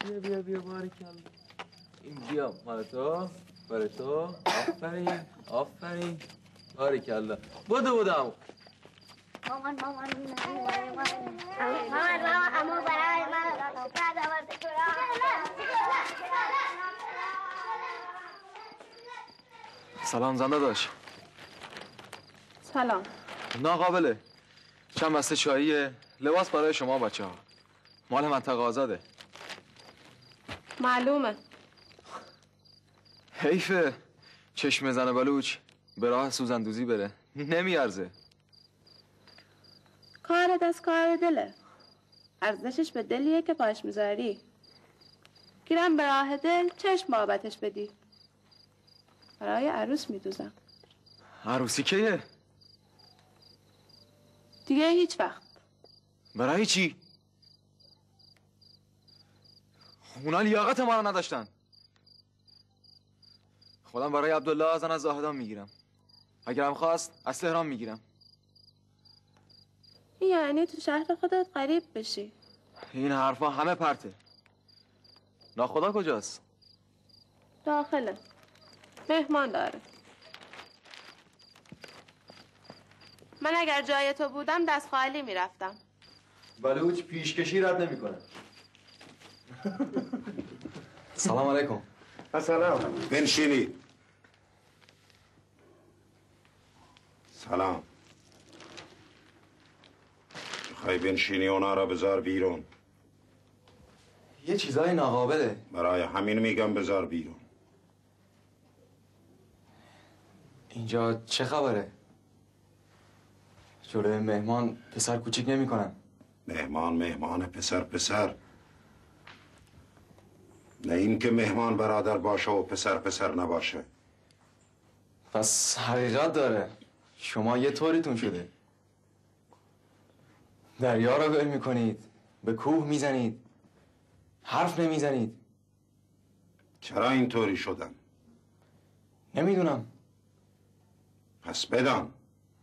بیا باریکلا. این بیا مال تو، برای تو. آفرین باریکلا. بودو عمو. مامان عمو برای من بعد آورده تو سلام زنده داشت. سلام. ناقابله. چند بسته چاییه، لباس برای شما بچه ها. مال منطقه آزاده. معلومه. حیفه چشم زن بلوچ به راه سوزندوزی بره. نمیارزه. کار دست کار دله. ارزشش به دلیه که پاش میذاری. گیرم به راه دل چشم بابتش بدی. برای عروس میدوزم. عروسی کیه؟ دیگه هیچ وقت. برای چی؟ اونا لیاقت ما رو نداشتن. خودم برای عبدالله زن از زاهدان میگیرم. اگرم خواست از تهران میگیرم. یعنی تو شهر خودت غریب بشی. این حرفا همه پرته. ناخدا کجاست؟ داخله. مهمان داره. من اگر جای تو بودم دست خالی میرفتم. بلوچ پیشکشی رد نمیکنه. سلام علیکم. سلام. بنشینید. سلام. میخوای بنشینی اونا را بذار بیرون. یه چیزای ناقابله. برای همین میگم بذار بیرون. اینجا چه خبره؟ جلوی مهمان پسر کوچیک نمی‌کنن. مهمان پسر. نه این که مهمان برادر باشه و پسر نباشه. پس حقیقت داره. شما یه طوریتون شده. دریا رو ول میکنید، به کوه میزنید، حرف نمیزنید. چرا اینطوری شدن؟ نمیدونم. پس بدان.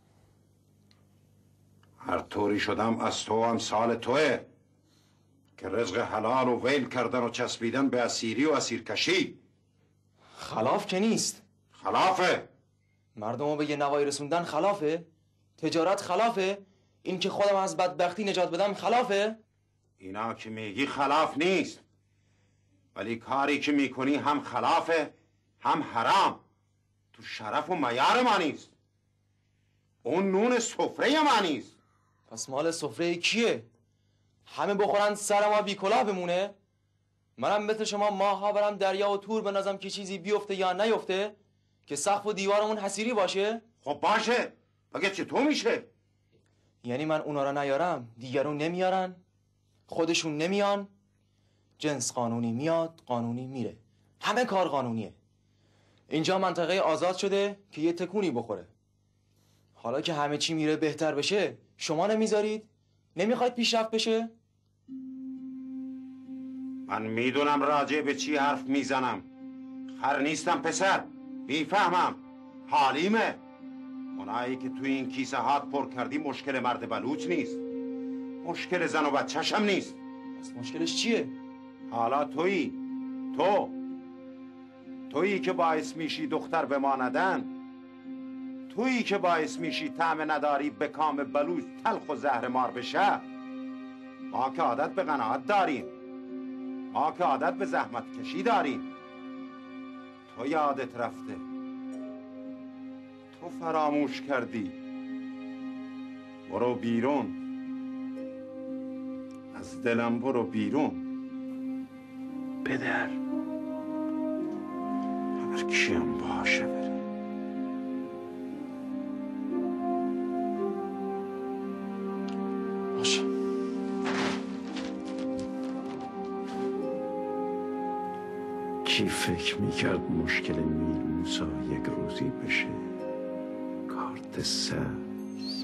هر طوری شدم از تو امثال توه که رزق حلال و ویل کردن و چسبیدن به اسیری و اسیرکشی. خلاف که نیست. خلافه. مردمو به یه نوایی رسوندن خلافه. تجارت خلافه. این که خودم از بدبختی نجات بدم خلافه. اینا که میگی خلاف نیست، ولی کاری که میکنی هم خلافه هم حرام. تو شرف و معیار ما نیست. اون نون سفره ما نیست. پس مال سفره کیه؟ همه بخورن سر ما بی کلاه بمونه؟ منم مثل شما ماها برم دریا و تور بنازم که چیزی بیفته یا نیفته؟ که سقف و دیوارمون حصیری باشه؟ خب باشه، مگه چطور میشه؟ یعنی من اونا رو نیارم دیگرون نمیارن؟ خودشون نمیان؟ جنس قانونی میاد قانونی میره. همه کار قانونیه. اینجا منطقه آزاد شده که یه تکونی بخوره. حالا که همه چی میره بهتر بشه شما نمیذارید؟ نمیخواید پیشرفت بشه؟ من میدونم راجع به چی حرف میزنم. خر نیستم پسر، میفهمم. حالیمه. اونایی که توی این کیسه هات پر کردی مشکل مرد بلوچ نیست، مشکل زن و بچه‌ش هم نیست. پس مشکلش چیه؟ حالا تویی که باعث میشی دختر به ما ندن. تویی که باعث میشی طعم نداری به کام بلوچ تلخ و زهر مار بشه. ما که عادت به قناعت داریم. ما که عادت به زحمت کشی داریم. تو یادت رفته. تو فراموش کردی. برو بیرون. از دلم برو بیرون. بدر. هر کیم باشه بره. باشه. کی فکر میکرد مشکل میرموسا یک روزی بشه کارت سبز؟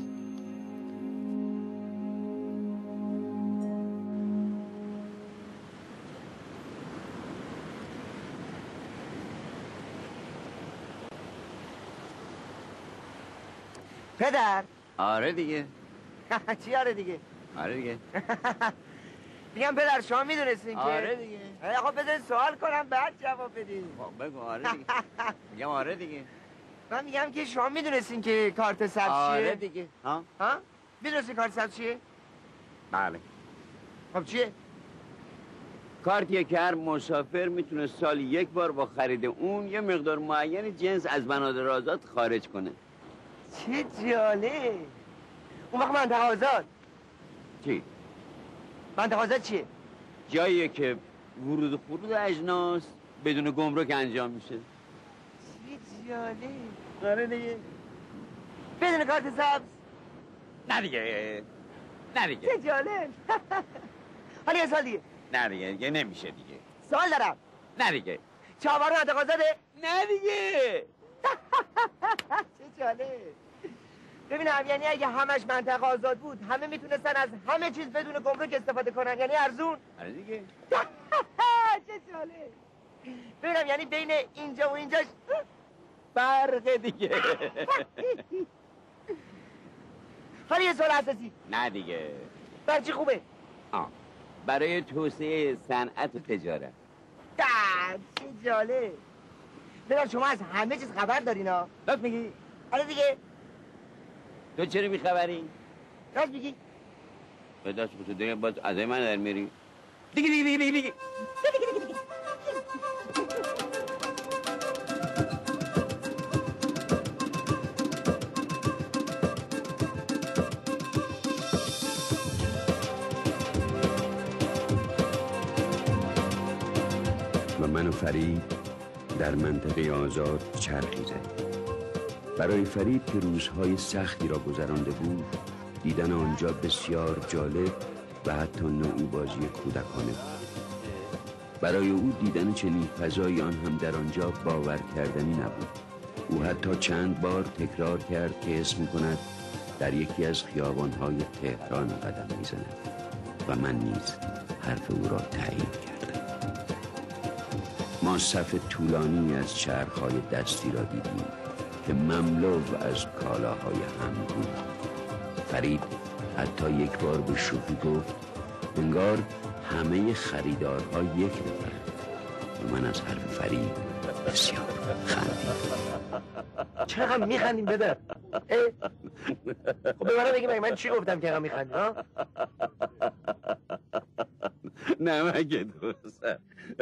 پدر. آره دیگه. چی آره دیگه؟ آره دیگه. میگم پدر شما میدونستین که آره دیگه. آقا بذارید سوال کنم بعد جواب بدید. بگو آره دیگه. میگم آره دیگه. من میگم که شما میدونستین که کارت سبز چیه؟ آره دیگه. ها؟ میدونستین کارت سبز چیه؟ بله. خب چیه؟ کارتیه که هر مسافر میتونه سالی یک بار با خرید اون یه مقدار معین جنس از بنادر آزاد خارج کنه. چه جالب. اون وقت منطقه آزاد چی؟ منطقه آزاد چیه؟ جاییه که ورود و خروج اجناس بدون گمرک انجام میشه. چه جالب. آره دیگه. بدون کارت سبز؟ نه دیگه. نه دیگه. چه جالب. حالا یه سال دیگه. نه دیگه نمیشه دیگه. سوال دارم. نه دیگه. چهاربار منطقه آزاده؟ نه دیگه. چه جالب. ببینم یعنی اگه همش منطقه آزاد بود همه میتونستن از همه چیز بدون گمرک استفاده کنن، یعنی ارزون. آره دیگه. چه جالب. ببینم یعنی بین اینجا و اینجاش فرق دیگه. حالا یه سوال اساسی. نه دیگه. برای چی خوبه؟ برای توسعه صنعت و تجارت. چه جالب. ببینم شما از همه چیز خبر دارین ها؟ راست میگی؟ آره دیگه. تو چرا بیخبری؟ راست میگی؟ به دست تو دیگه باز از من در میری. دیگه. و من و فرید در منطقه آزاد چرخی زدیم. برای فرید که روزهای سختی را گذرانده بود، دیدن آنجا بسیار جالب و حتی نوعی بازی کودکانه بود. برای او دیدن چنین فضایی آن هم در آنجا باور کردنی نبود. او حتی چند بار تکرار کرد که حس می‌کند در یکی از خیابان‌های تهران قدم می‌زند و من نیز حرف او را تایید کردم. ما صف طولانی از چرخ‌های دستی را دیدیم که مملو از کالاهای هم بود. فرید حتی یک بار به شوخی گفت انگار همه خریدارها یک نفر. و من از حرف فرید بسیار خندیدم. چقدر میخندیم بده. خب به من بگی من چی گفتم که میخندیم ها؟ نمک دوست.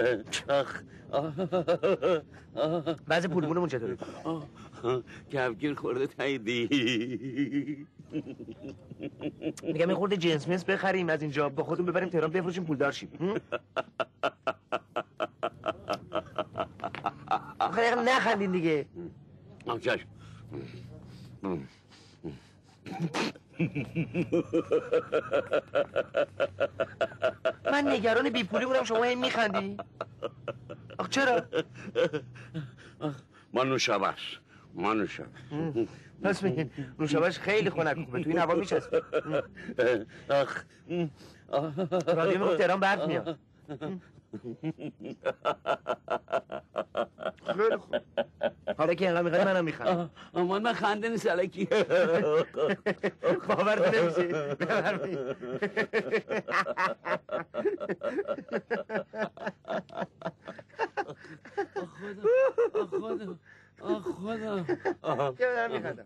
بعضی پولمونمون چطوره؟ کفگیر خورده تاییدی. میگم این خورده جنس منس بخریم از اینجا با خودمون ببریم تهران بفروشیم پولدار شیم. آخه نخندین دیگه. چشم. من نگران بیپولی بودم شما این میخندی. آخ چرا؟ ما نوشابه پس میگین نوشابهش خیلی خنک خوبه تو این هوا میچسبه. رادیو میگفت تهران برق میاد. خیلی خوب. حالا که اینقدر میخوایی منم میخوام. من خنده نیست الکی. باورت نمیشه. خدا. چه بدم میخندم.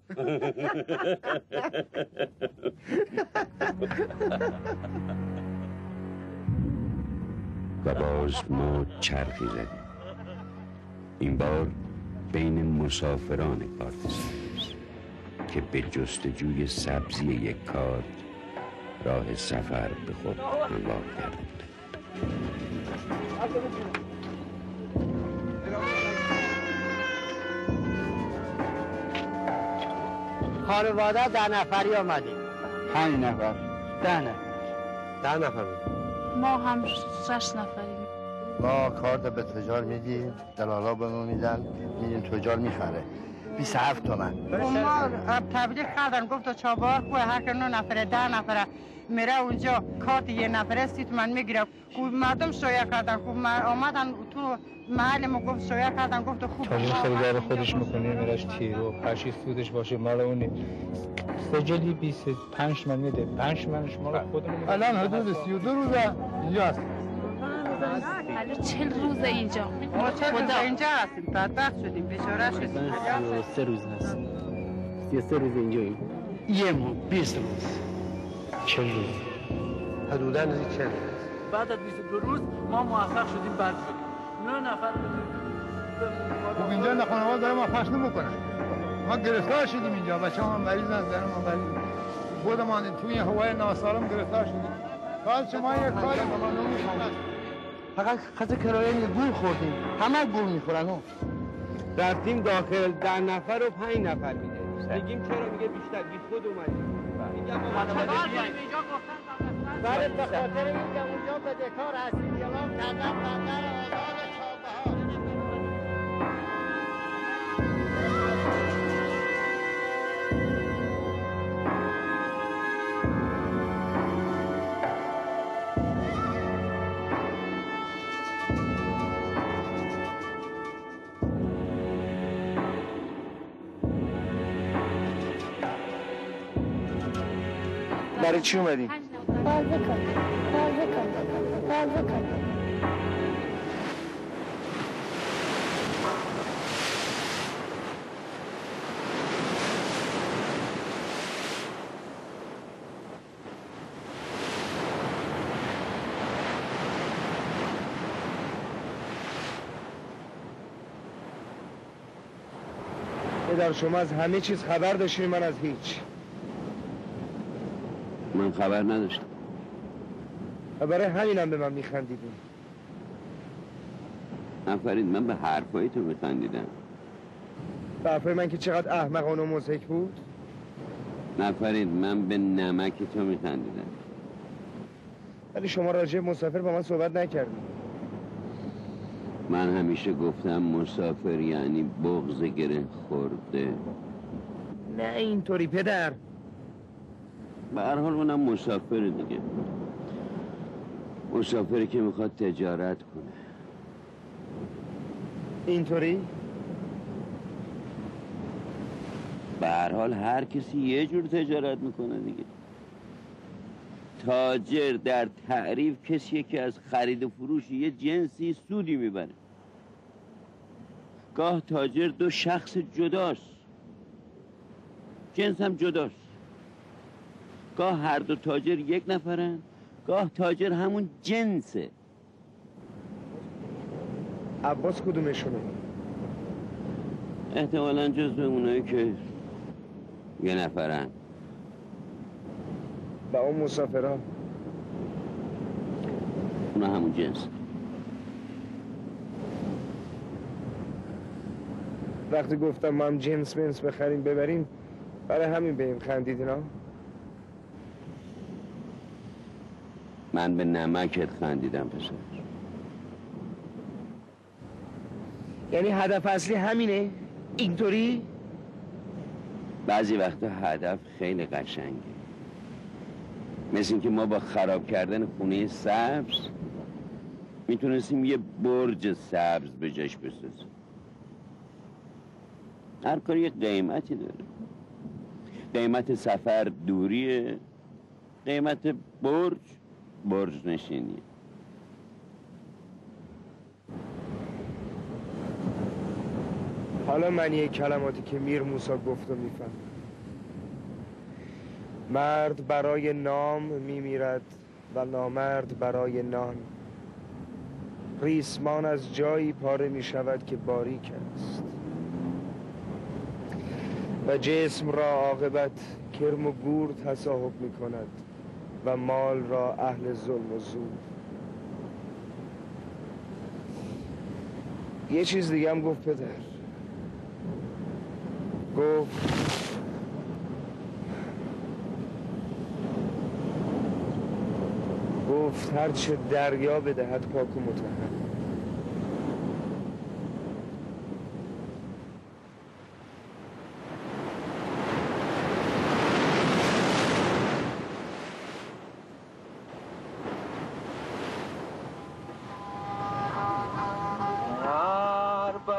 و باز ما چرخی زدیم. این بار بین مسافران کارت سبز که به جستجوی سبزی یک کارت راه سفر به خود همراه کرده بودند. خانواده 10 نفری آمدیم. 5 نفر 10 نفر ما هم 6 نفریم. ما کارت به تجار میدیم، دلالا به ما میدن، میدیم تجار میخره. 27 تومن. ما تبلیغ کردن گفت چابار کوه هر که 9 نفره 10 نفره میره اونجا کارت یه نفره 30 تومن میگیره. خوب مردم شایع کردن، خوب آمدن تو محل ما گفت شایع کردن گفت خوب تاجر خریدار خودش میکنه میرش تیرو هرچی سودش باشه مال اونه. سجلی 25 تومن میده، 5 تومنش مال خودمون. الان حدود 32 روزه اینجاست. حالا 40 روزه اینجا. ما 40 روز اینجا هستیم، بدبخت شدیم، بیچاره شدیم. 33 روز هست. 33 روز اینجاییم. یه ماه 20 روز. 40 روز. حدوداً 40. بعد از 22 روز ما موفق شدیم برد شدیم. 9 نفر خب اینجا نه خانواده داره ما پخش نمیکنن. ما گرفتار شدیم اینجا، بچه‌ها مریضن، زنم مریض. خودمان توی هوای ناسالم گرفتار شدیم. حال شما یک کاری بکنید. فقط خط کرایه گول خوردیم، همه گول میخورن. رفتیم داخل 10 نفر و 5 نفر میده. میگیم چرا؟ میگه بیشتر بی خود اومدیم. میگم ما اینجا گفتن برای به خاطر اینکه اونجا بدهکار هستیم اعلام کردن بندر آزاد چابهار. برای چی اومدی؟ بازی کن. پدر شما از همه چیز خبر داشتین، من از هیچ. من خبر نداشتم. و برای همینم به من میخندیدین. نفرید من به حرفای تو میخندیدم. به حرفای من که چقدر احمقانه و مضحک بود. نفرید من به نمک تو میخندیدم. ولی شما راجع مسافر با من صحبت نکردید. من همیشه گفتم مسافر یعنی بغض گره خورده. نه اینطوری پدر. به هر حال اونم مسافر دیگه. مسافری که میخواد تجارت کنه. اینطوری؟ به هر حال هر کسی یه جور تجارت میکنه دیگه. تاجر در تعریف کسیه که از خرید و فروش یه جنسی سودی میبره. گاه تاجر دو شخص جداست، جنس هم جداست. گاه هر دو تاجر یک نفرن، گاه تاجر همون جنسه. عباس کدومشونه؟ احتمالاً جزو اونایی که یه نفرن. و اون مسافرها اونا همون جنس. وقتی گفتم ما هم جنس منس بخریم ببریم برای همین بهم خندیدین ها؟ من به نمکت خندیدم پسر. یعنی هدف اصلی همینه؟ اینطوری؟ بعضی وقتا هدف خیلی قشنگه، مثل اینکه ما با خراب کردن خونه سبز میتونستیم یه برج سبز به جاش بسازیم. هر کاری یه قیمتی داره. قیمت سفر دوریه، قیمت برج نشینیه. حالا من یه کلماتی که میر موسی گفت و میفهم. مرد برای نام میمیرد و نامرد برای نان. ریسمان از جایی پاره میشود که باریک است و جسم را عاقبت کرم و گور تصاحب میکند و مال را اهل ظلم و زور. یه چیز دیگه هم گفت پدر. گفت هرچه دریا بدهد پاک و مطهر.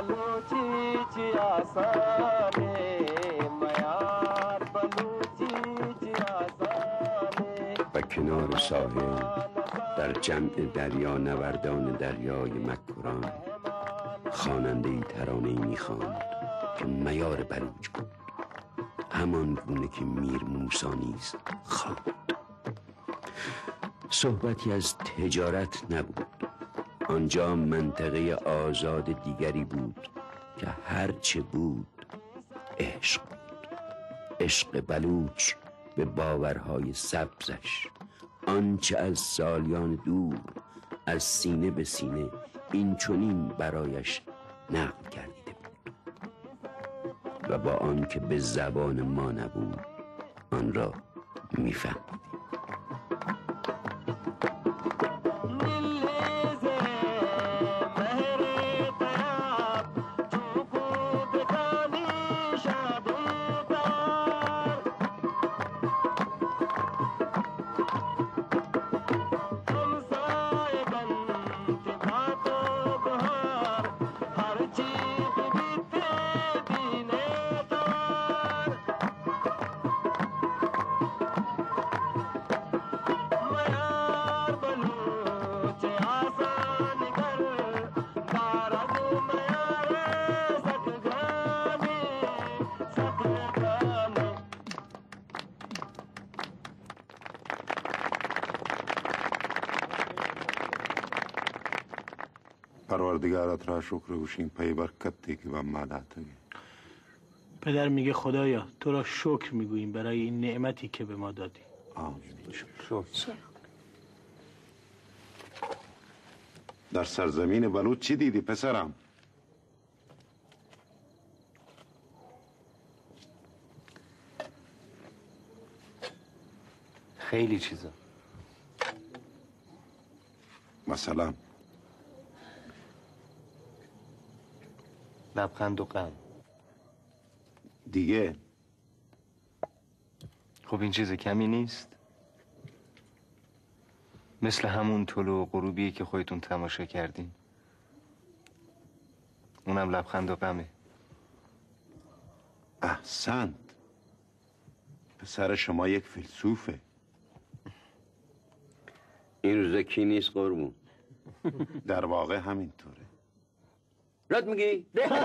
و کنار ساحل در جمع دریا نوردان دریای مکران خواننده‌ای ترانه‌ای می‌خواند که میار بلوچ بود، همان گونه که میر موسی نیز خواند. صحبتی از تجارت نبود، آنجا منطقه آزاد دیگری بود که هرچه بود عشق بود. عشق بلوچ به باورهای سبزش، آنچه از سالیان دور از سینه به سینه این چنین برایش نقل گردیده بود و با آنکه به زبان ما نبود آن را میفهمیدیم. پروردگارت را شکر گوشیم پی برکتی که به ما داده. پدر میگه خدایا تو را شکر میگوییم برای این نعمتی که به ما دادی. شکر. در سرزمین بلوچ چی دیدی پسرم؟ خیلی چیزا. مثلا لبخند و غم. دیگه خب این چیز کمی نیست، مثل همون طلوع و غروبی که خودتون تماشا کردین، اونم لبخند و غمه. احسنت، پسر شما یک فیلسوفه. این روزا کی نیست قربون؟ در واقع همینطوره. رد میگی؟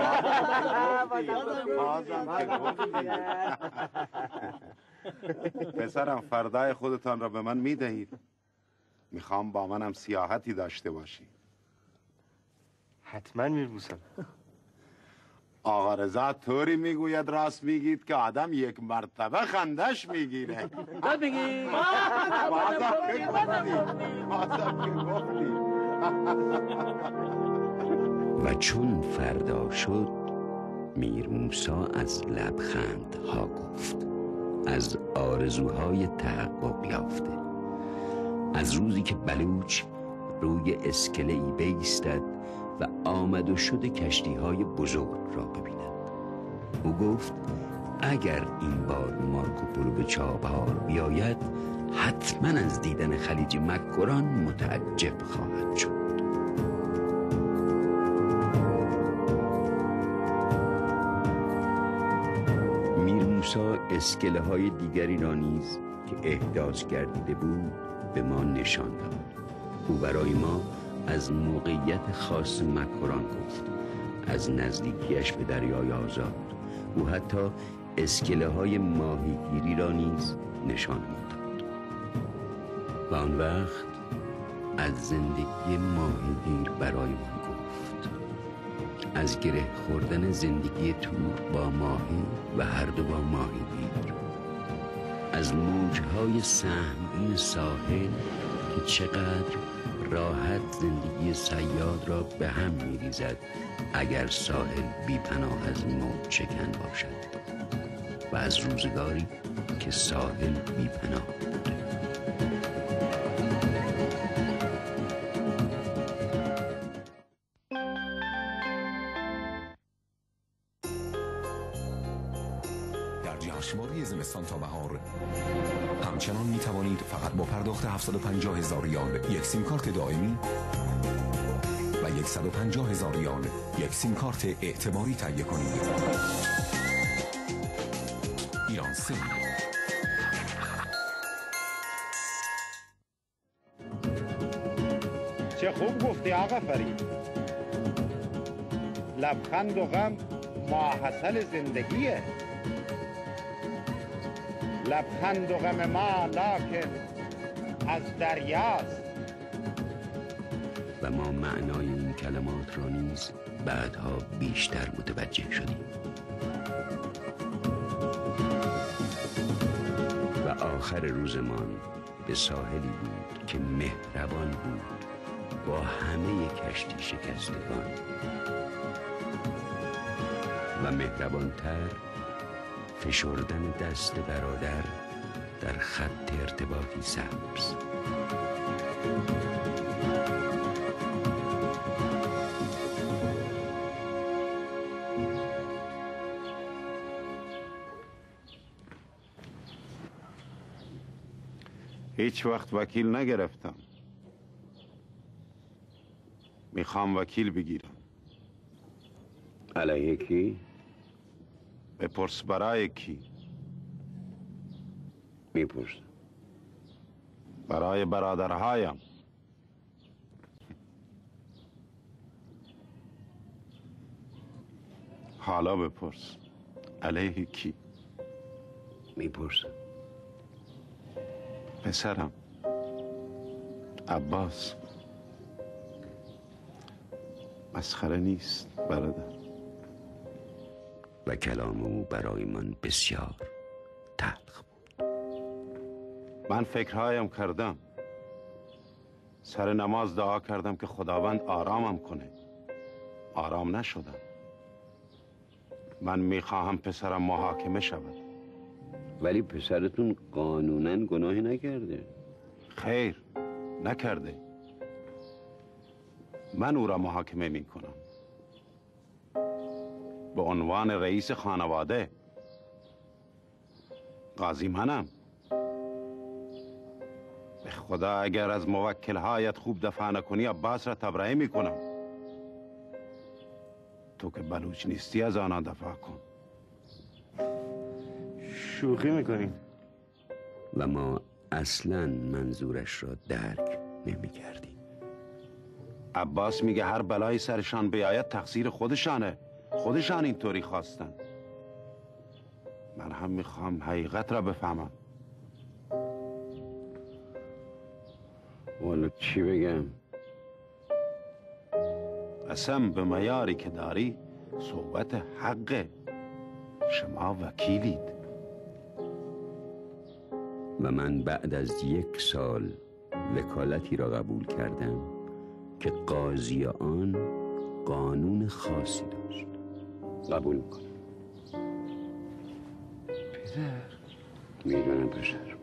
پسرم فردای خودتان را به من میدهید. میخوام با منم سیاحتی داشته باشی. حتما میربوسم. آقا رضا طوری میگوید راست میگید که آدم یک مرتبه خندش میگیره. رد میگی؟ و چون فردا شد میر موسی از لبخندها گفت، از آرزوهای تحقق یافته، از روزی که بلوچ روی اسکله‌ای بایستد و آمد و شد کشتی‌های بزرگ را ببیند. او گفت اگر این بار مارکوپولو به چابهار بیاید حتما از دیدن خلیج مکران متعجب خواهد شد. میر موسی اسکله های دیگری را نیز که احداث گردیده بود به ما نشان داد. او برای ما از موقعیت خاص مکران گفت، از نزدیکیش به دریای آزاد. او حتی اسکله های ماهیگیری را نیز نشان داد و آن وقت از زندگی ماهیگیر برای ما گفت، از گره خوردن زندگی تور با ماهی و هر دو با ماهیگیر، از موجهای سهمگین ساحل که چقدر راحت زندگی صیاد را به هم می‌ریزد اگر ساحل بی‌پناه از موج شکن باشد، و از روزگاری که ساحل بی‌پناه بود. در جشنواره زمستان تا بهار همچنان می توانید فقط با پرداخت 750,000 ریال یک سیم کارت دائمی و 150,000 ریال یک سیم کارت اعتباری تهیه کنید. ایران سیم. چه خوب گفتی آقا فرید. لبخند و غم ماحصل زندگیه. لبخند و غم ما لکن از دریاست. و ما معنای این کلمات را نیز بعدها بیشتر متوجه شدیم. و آخر روزمان به ساحلی بود که مهربان بود با همه کشتی شکستگان و مهربانتر فشردن دست برادر در خط ارتباطی سبز. هیچ وقت وکیل نگرفتم. میخوام وکیل بگیرم. علیه کی؟ بپرس برای کی؟ میپرس. برای برادرهایم. حالا بپرس علیه کی؟ میپرسم. پسرم عباس. مسخره نیست برادر. و کلام او برای من بسیار تلخ بود. من فکرهایم کردم. سر نماز دعا کردم که خداوند آرامم کنه. آرام نشدم. من میخواهم پسرم محاکمه شود. ولی پسرتون قانوناً گناهی نکرده. خیر نکرده. من او را محاکمه میکنم به عنوان رئیس خانواده. قاضی منم. به خدا اگر از موکلهایت خوب دفاع نکنی عباس را تبرئه میکنم. تو که بلوچ نیستی از آنها دفاع کن. شوخی میکنین. و ما اصلاً منظورش را درک نمی‌کردیم. عباس میگه هر بلایی سرشان بیاید تقصیر خودشانه. خودشان اینطوری خواستن. من هم میخوام حقیقت را بفهمم. والا چی بگم؟ قسم به معیاری که داری صحبت حقه. شما وکیلید. و من بعد از 1 سال وکالتی را قبول کردم که قاضی آن قانون خاصی داشت. قبول میکنم. پدر میدونم پسر.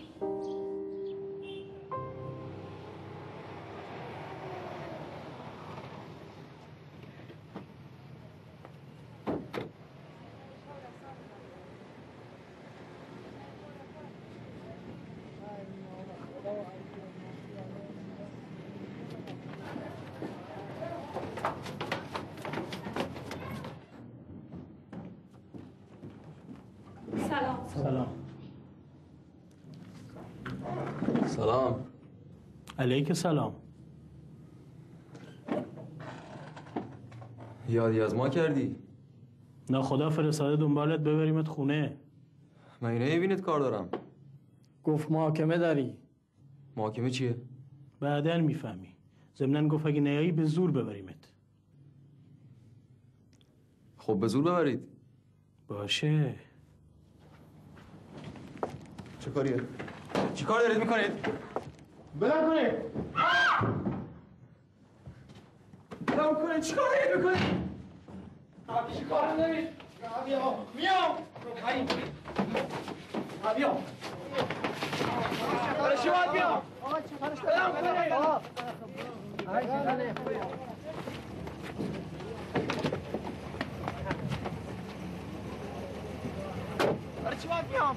سلام. علیک سلام. یادی از ما کردی؟ نه خدا فرستاده دنبالت ببریمت خونه. من نمیبینید کار دارم. گفت محاکمه داری. محاکمه چیه؟ بعدن میفهمی. ضمناً گفت اگه نیایی به زور ببریمت. خب به زور ببرید. باشه. چه کاریه؟ چی کار دارید میکنید؟ بلند کنید! بلند کنید! چی کار دارید میکنید؟ چی کار دارید؟ میام! بیام! برای چی باید بیام؟ بلند کنید! برای چی باید بیام؟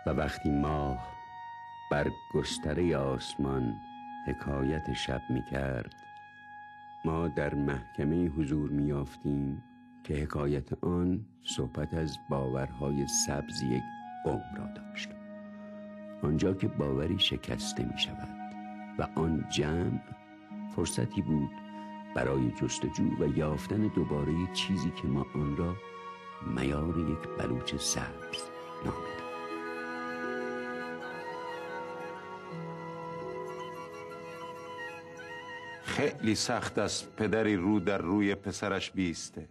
و وقتی ماه بر گستره آسمان حکایت شب می کرد، ما در محکمه حضور می یافتیم که حکایت آن صحبت از باورهای سبز یک قوم را داشت. آنجا که باوری شکسته می شود و آن جمع فرصتی بود برای جستجو و یافتن دوباره چیزی که ما آن را میار یک بلوچ سبز نامیدیم. خیلی سخت است پدری رو در روی پسرش بیسته،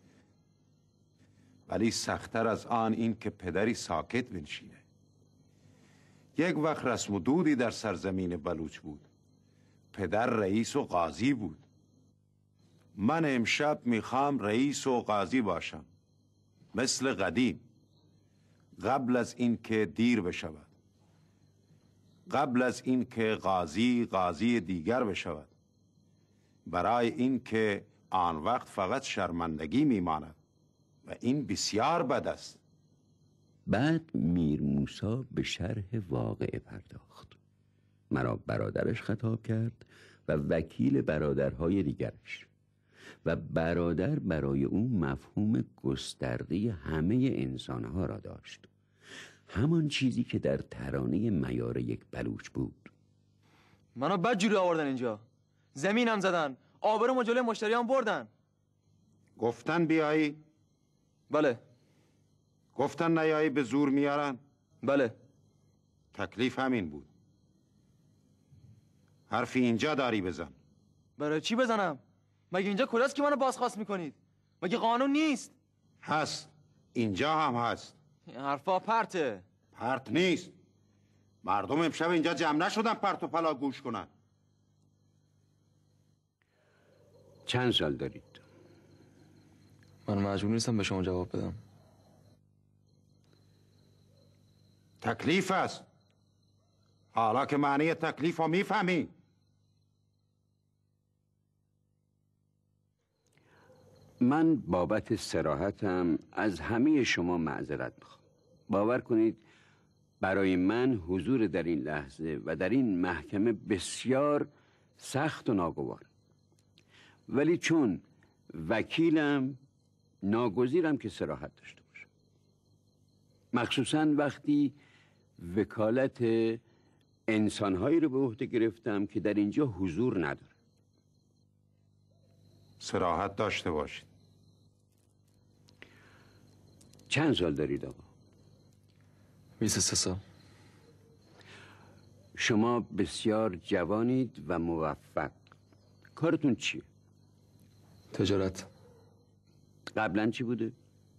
ولی سخت‌تر از آن این که پدری ساکت بنشینه. یک وقت رسم و دودی در سرزمین بلوچ بود. پدر رئیس و قاضی بود. من امشب میخوام رئیس و قاضی باشم، مثل قدیم، قبل از این که دیر بشود، قبل از این که قاضی دیگر بشود، برای این که آن وقت فقط شرمندگی میماند و این بسیار بد است. بعد میر موسی به شرح واقعه پرداخت. مرا برادرش خطاب کرد و وکیل برادرهای دیگرش، و برادر برای او مفهوم گسترده همه انسانها را داشت، همان چیزی که در ترانه میار یک بلوچ بود. منو بدجوری آوردن اینجا، زمینم زدن، آبرو جلوی مشتریان بردن. گفتن بیایی؟ بله. گفتن نیایی به زور میارن؟ بله. تکلیف همین بود. حرفی اینجا داری بزن. برای چی بزنم؟ مگه اینجا کجاست که منو بازخواست میکنید؟ مگه قانون نیست؟ هست، اینجا هم هست. این حرفا پرته. پرت نیست. مردم امشب اینجا جمع نشدن پرت و پلا گوش کنن. چند سال دارید؟ من مجبور نیستم به شما جواب بدم. تکلیف است. حالا که معنی تکلیف رو میفهمی. من بابت صراحتم از همه شما معذرت میخوام. باور کنید برای من حضور در این لحظه و در این محکمه بسیار سخت و ناگوار، ولی چون وکیلم ناگزیرم که صراحت داشته باشم، مخصوصا وقتی وکالت انسانهایی رو به عهده گرفتم که در اینجا حضور نداره. صراحت داشته باشید. چند سال دارید آقا؟ 23 سال. شما بسیار جوانید و موفق. کارتون چیه؟ تجارت. قبلا چی بوده؟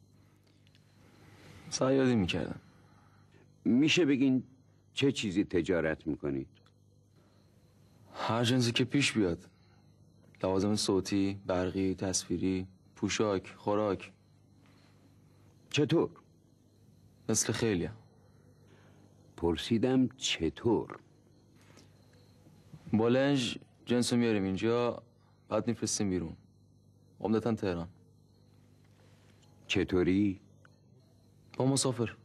صیادی میکردم. میشه بگین چه چیزی تجارت میکنید؟ هر جنسی که پیش بیاد. لوازم صوتی، برقی، تصویری، پوشاک، خوراک. چطور؟ مثل خیلی. پرسیدم چطور؟ با لنج جنسو میاریم اینجا، بعد میفرستیم بیرون، عمدتاً تهران. چطوری؟ با مسافر.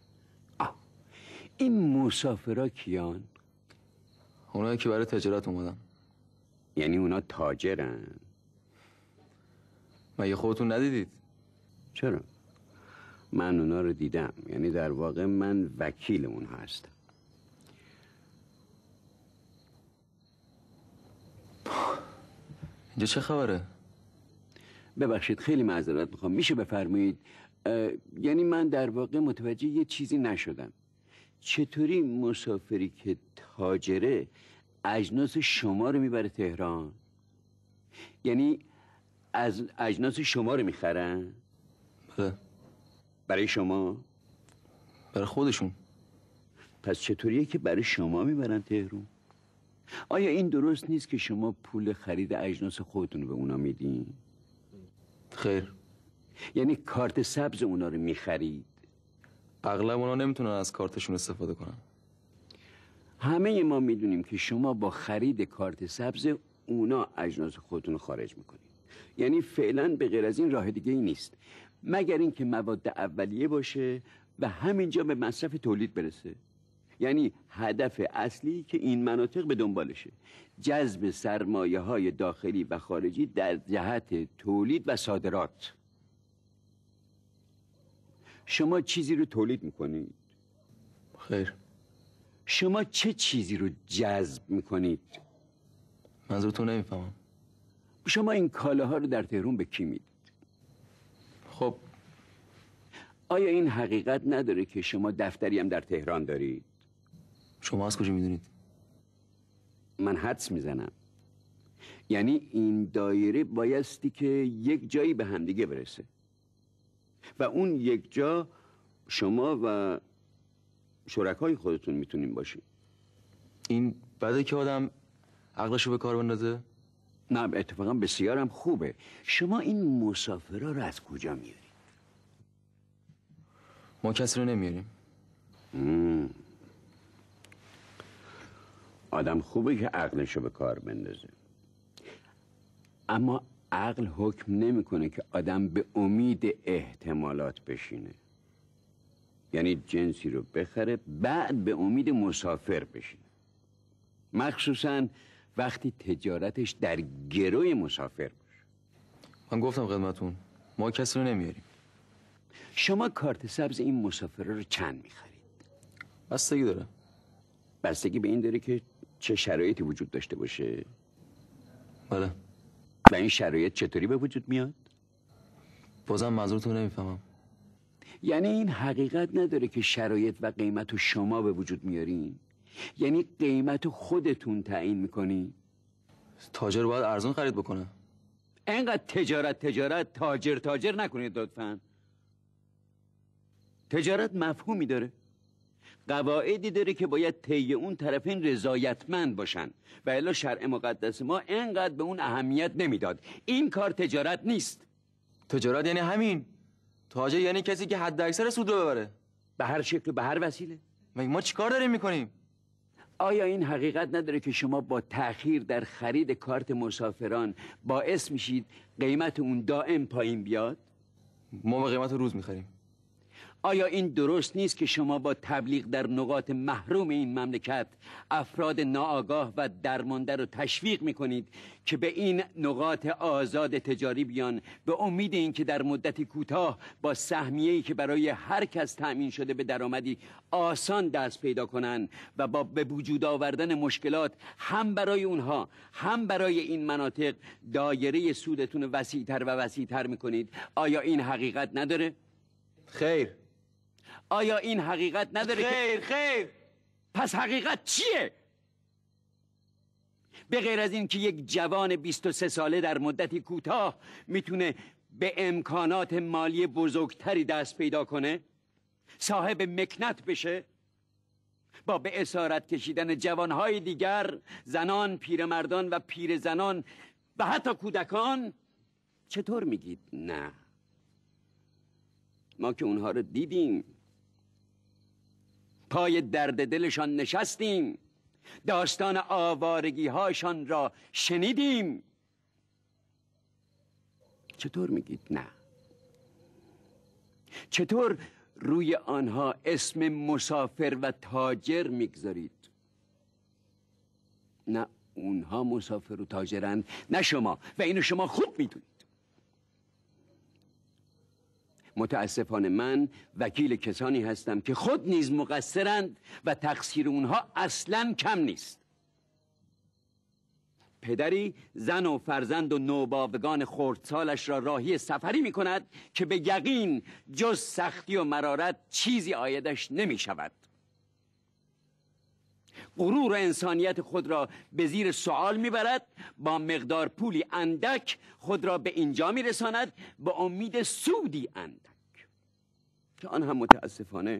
این مسافرها کیان؟ اونایی که برای تجارت اومدن. یعنی اونا تاجرن؟ مگه خودتون ندیدید؟ چرا؟ من اونا رو دیدم. یعنی در واقع من وکیل اونها هستم. اینجا چه خبره؟ ببخشید خیلی معذرت میخوام، میشه بفرمایید؟ یعنی من در واقع متوجه یه چیزی نشدم. چطوری مسافری که تاجره اجناس شما رو میبره تهران؟ یعنی از اجناس شما رو میخرن؟ بله. برای شما؟ برای خودشون. پس چطوریه که برای شما میبرن تهران؟ آیا این درست نیست که شما پول خرید اجناس خودتون رو به اونا میدین؟ خیر. یعنی کارت سبز اونا رو میخرید؟ اغلب اونا نمیتونن از کارتشون استفاده کنن. همه ما میدونیم که شما با خرید کارت سبز اونا اجناس خودتون رو خارج میکنید. یعنی فعلا به غیر از این راه دیگه ای نیست، مگر اینکه مواد اولیه باشه و همینجا به مصرف تولید برسه. یعنی هدف اصلی که این مناطق به دنبالشه جذب سرمایه های داخلی و خارجی در جهت تولید و صادرات. شما چیزی رو تولید میکنید؟ خیر. شما چه چیزی رو جذب میکنید؟ منظورتون نمیفهمم. شما این کالاها رو در تهران به کی میدید؟ خب آیا این حقیقت نداره که شما دفتری هم در تهران دارید؟ شما از کجا میدونید؟ من حدس میزنم. یعنی این دایره بایستی که یک جایی به همدیگه برسه و اون یک جا شما و شرکای خودتون میتونین باشین. این بده که آدم عقلشو به کار بندازه؟ نه اتفاقا بسیارم خوبه. شما این مسافرها رو از کجا میارید؟ ما کسی رو نمیاریم. آدم خوبه که عقلشو به کار بندازه، اما عقل حکم نمیکنه که آدم به امید احتمالات بشینه. یعنی جنسی رو بخره بعد به امید مسافر بشینه، مخصوصا وقتی تجارتش در گروی مسافر باشه. من گفتم خدمتون ما کسی رو نمیاریم. شما کارت سبز این مسافرها رو چند میخرید؟ بستگی داره. بستگی به این داره که چه شرایطی وجود داشته باشه؟ بله. و این شرایط چطوری به وجود میاد؟ بازم منظورتون نمیفهمم. یعنی این حقیقت نداره که شرایط و قیمت رو شما به وجود میارین؟ یعنی قیمت رو خودتون تعیین میکنین؟ تاجر باید ارزون خرید بکنه. اینقدر تجارت تاجر نکنید لطفاً. تجارت مفهومی داره، قواعدی داره که باید طی اون طرفین رضایتمند باشن و الا شرع مقدس ما اینقدر به اون اهمیت نمیداد. این کار تجارت نیست. تجارت یعنی همین. تاجر یعنی کسی که حد اکثر سود رو ببره به هر شکل و به هر وسیله. ما چیکار داریم میکنیم؟ آیا این حقیقت نداره که شما با تأخیر در خرید کارت مسافران باعث میشید قیمت اون دائم پایین بیاد؟ ما به قیمت روز میخریم. آیا این درست نیست که شما با تبلیغ در نقاط محروم این مملکت افراد ناآگاه و درمانده رو تشویق میکنید که به این نقاط آزاد تجاری بیان به امید اینکه در مدتی کوتاه با سهمیه‌ای که برای هر کس تأمین شده به درآمدی آسان دست پیدا کنن و با به وجود آوردن مشکلات هم برای اونها هم برای این مناطق دایره سودتون وسیع‌تر و وسیع‌تر میکنید؟ آیا این حقیقت نداره؟ خیر. آیا این حقیقت نداره؟ خیر. پس حقیقت چیه؟ به غیر از این که یک جوان 23 ساله در مدتی کوتاه میتونه به امکانات مالی بزرگتری دست پیدا کنه، صاحب مکنت بشه، با به اسارت کشیدن جوانهای دیگر، زنان، پیرمردان و پیرزنان و حتی کودکان. چطور میگید نه؟ ما که اونها رو دیدیم، پای درد دلشان نشستیم، داستان آوارگی هاشان را شنیدیم. چطور میگید نه؟ چطور روی آنها اسم مسافر و تاجر میگذارید؟ نه اونها مسافر و تاجرند نه شما، و اینو شما خوب میدونید. متاسفانه من وکیل کسانی هستم که خود نیز مقصرند و تقصیر اونها اصلاً کم نیست. پدری زن و فرزند و نوباوگان خردسالش را راهی سفری می کند که به یقین جز سختی و مرارت چیزی عایدش نمی شود. غرور و انسانیت خود را به زیر سوال میبرد، با مقدار پولی اندک خود را به اینجا میرساند با امید سودی اندک که آن هم متاسفانه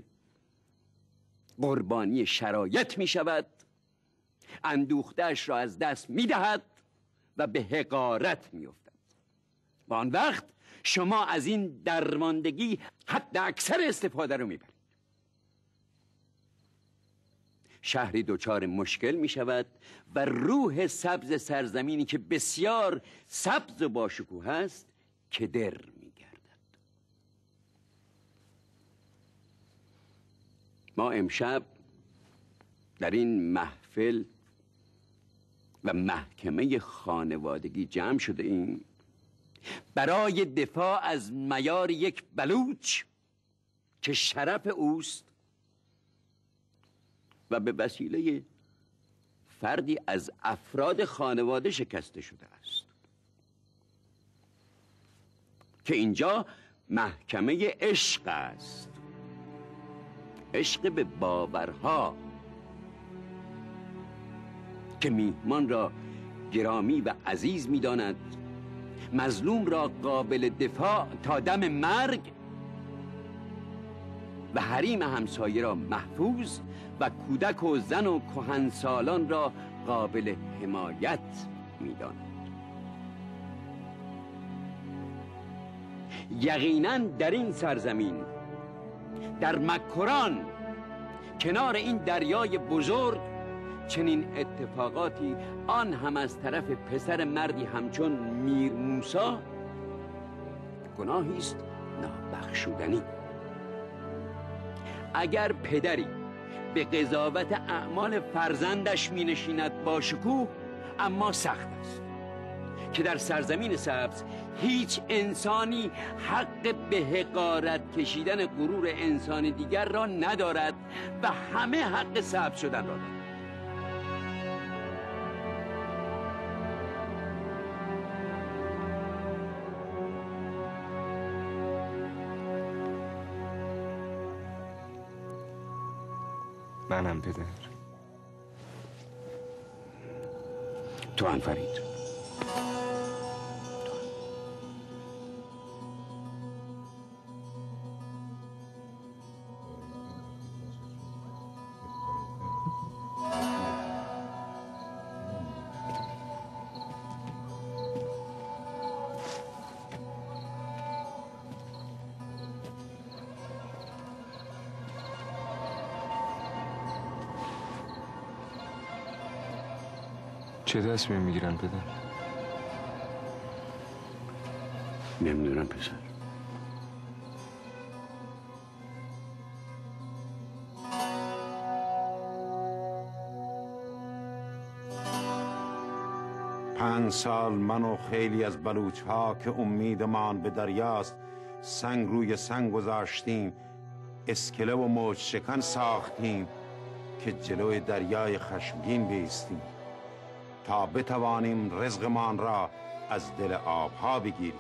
قربانی شرایط میشود، اندوخته‌اش را از دست میدهد و به حقارت میافتد. و آن وقت شما از این درماندگی حد اکثر استفاده رو میبرید. شهری دچار مشکل می شود و روح سبز سرزمینی که بسیار سبز و باشکوه است کدر می گردد. ما امشب در این محفل و محکمه خانوادگی جمع شده ایم برای دفاع از معیار یک بلوچ که شرف اوست و به وسیله فردی از افراد خانواده شکسته شده است، که اینجا محکمه عشق است، عشق به باورها که میهمان را گرامی و عزیز می‌داند، مظلوم را قابل دفاع تا دم مرگ و حریم همسایه را محفوظ و کودک و زن و کهنسالان را قابل حمایت می‌داند. یقیناً در این سرزمین، در مکران، کنار این دریای بزرگ، چنین اتفاقاتی آن هم از طرف پسر مردی همچون میر موسی گناهی است نابخشودنی. اگر پدری به قضاوت اعمال فرزندش می نشیند با شکوه اما سخت است که در سرزمین سبز هیچ انسانی حق به حقارت کشیدن غرور انسان دیگر را ندارد و همه حق سبز شدن را دارد. منم پدر. تو هم فرید. چه تصمیم میگیرن پدر؟ نمیدونم پسر. پنج سال من و خیلی از بلوچ ها که امیدمان به دریاست سنگ روی سنگ گذاشتیم، اسکله و موج شکن ساختیم که جلوی دریای خشمگین بیستیم تا بتوانیم رزقمان را از دل آبها بگیریم.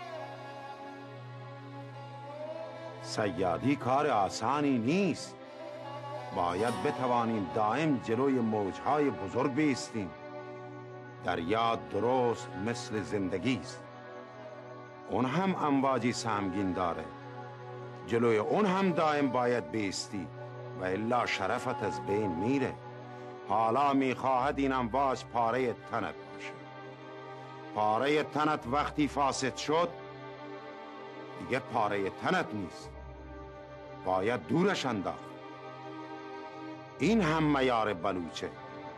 صیادی کار آسانی نیست. باید بتوانیم دائم جلوی موجهای بزرگ بیستیم. دریا درست مثل زندگی است. اون هم امواجی سهمگین داره. جلوی اون هم دائم باید بیستی و الا شرفت از بین میره. حالا میخواهد این امواج پاره تنت باشه. پاره تنت وقتی فاسد شد دیگه پاره تنت نیست، باید دورش انداخت. این هم معیار بلوچه.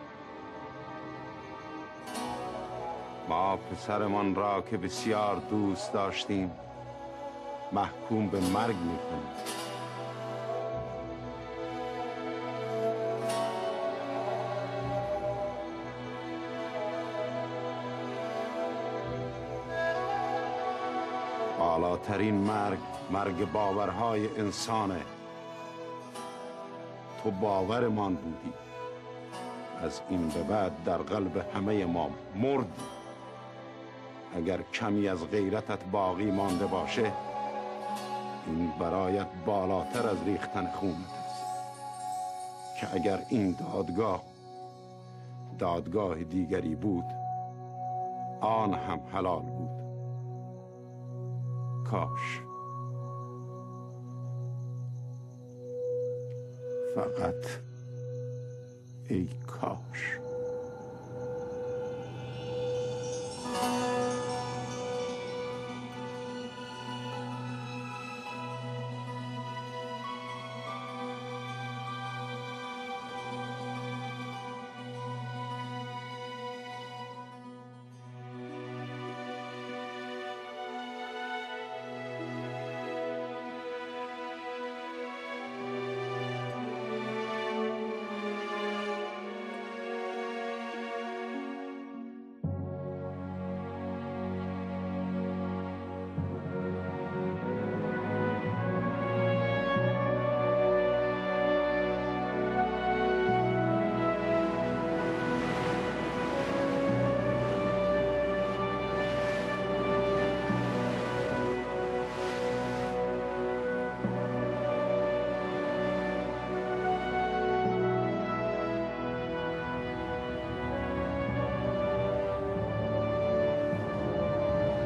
ما پسرمان را که بسیار دوست داشتیم محکوم به مرگ میکنیم. بالاترین مرگ باورهای انسانه. تو باورمان بودی، از این به بعد در قلب همه ما مردی. اگر کمی از غیرتت باقی مانده باشه این برایت بالاتر از ریختن خونت است، که اگر این دادگاه دیگری بود آن هم حلال بود. کاش، فقط ای کاش.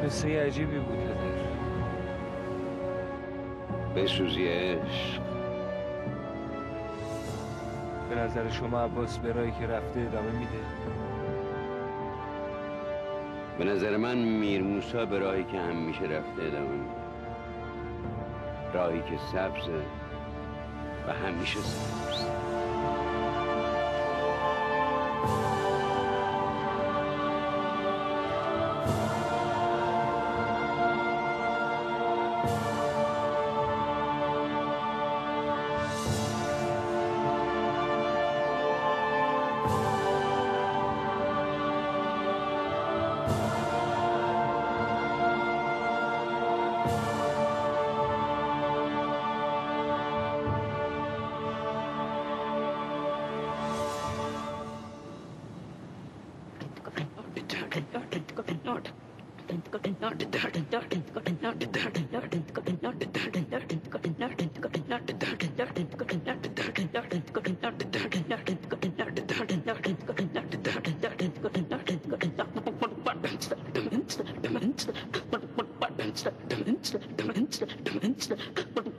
قصه عجیبی بود پدر. بسوزی عشق. به نظر شما عباس به راهی که رفته ادامه میده؟ به نظر من میر موسی به راهی که همیشه رفته ادامه میده. راهی که سبزه و همیشه سبز.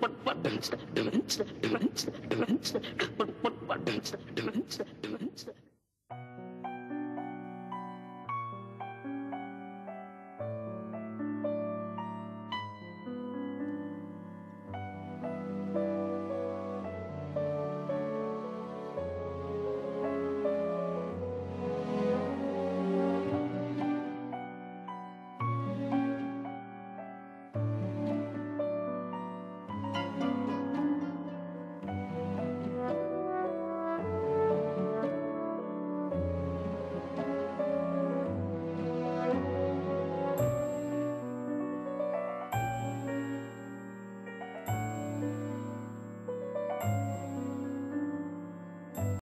Dementia.